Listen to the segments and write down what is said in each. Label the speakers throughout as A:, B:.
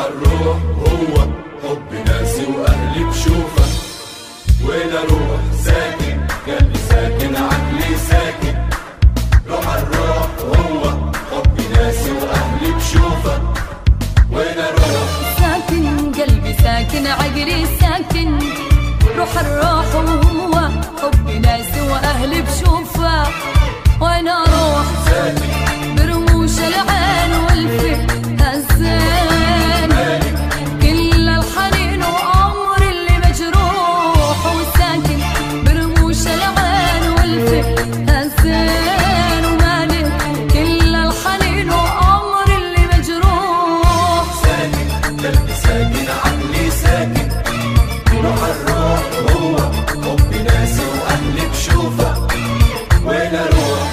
A: الروح هو حب ناسي واهلي بشوفك، وين اروح ساكن قلبي ساكن عقلي ساكن. روح الروح هو حب ناسي واهلي بشوفك، وين اروح
B: ساكن قلبي ساكن عقلي ساكن. روح الروح هو حب ناسي واهلي بشوفه، وين اروح
A: ساكن
B: برموش العين والفي هالزين، كل الحنين وعمر اللي مجروح. وساكن برموش العين والفي هالزين، ومالي كل الحنين وعمر اللي مجروح.
A: ساكن قلبي ساكن عقلي ساكن. روح الروح هو حب ناسي واهلي بشوفه، وين اروح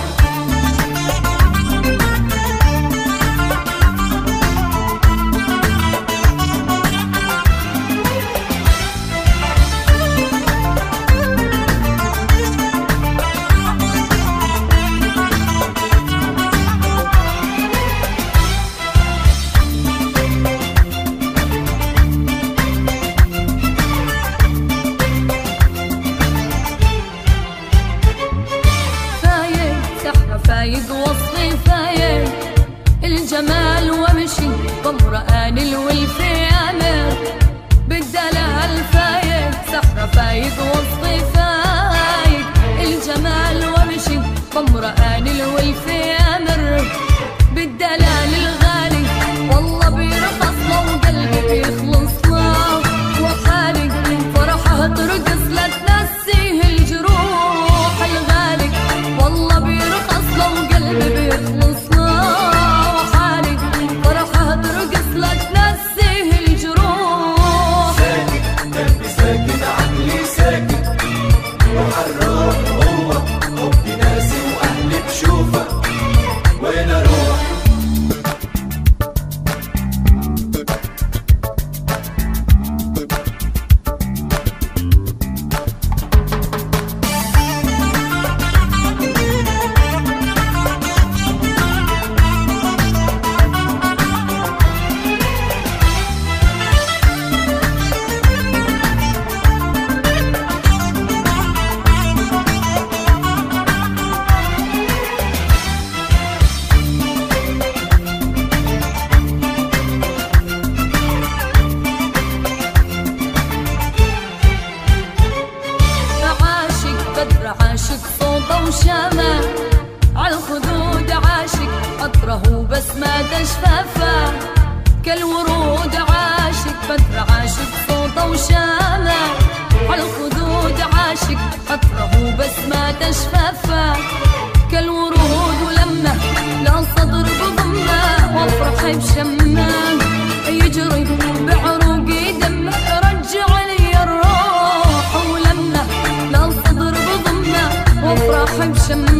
B: فايق وصفي فايق الجمال ومشي ضمرقان الولفيامر بالدلال فايق سحرة فايق وصفي فايق الجمال ومشي ضمرقان الولفيامر بالدلال الغالي. والله بيرخص له وقلبي بيخلص له، وحالي فرحه ترقص لا تنسيه الجروح الغالي. والله بيرخص له وقلبي بيخلص له، وحالي فرحه ترقص لا تنسيه الجروح.
A: ساكن قلبي ساكن عقلي ساكن. روح الروح هو حب ناسي واهلي بشوفه، وين اروح
B: عاشق صوته وشامه عالخدود عاشق عطره بس ما تشفافه كالورود عاشق بدر عاشق صوته وشامه عالخدود عاشق عطره بس ما تشفافه كالورود. ولما لا صدر بضمه وافرح بشمه يجري بعروقي دمه رجع لي الروح. ولما لا صدر بضمه وافرح بشمه